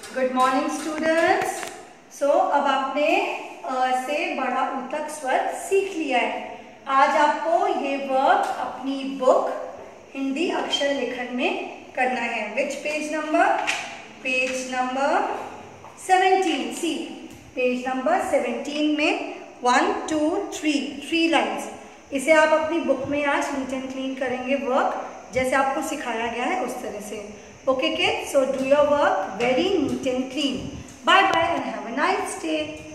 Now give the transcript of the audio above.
Good morning students. अब आपने अ से बड़ा ऊ तक स्वर सीख लिया है। आज आपको ये वर्क अपनी बुक हिंदी अक्षर लेखन में करना है। Which page number? Page number 17। See page number 17 में 1 2 3 लाइन्स। इसे आप अपनी बुक में आज नीट एंड क्लीन करेंगे वर्क जैसे आपको सिखाया गया है उस तरह से। Okay kids, so do your work very neat and clean. Bye bye and have a nice day.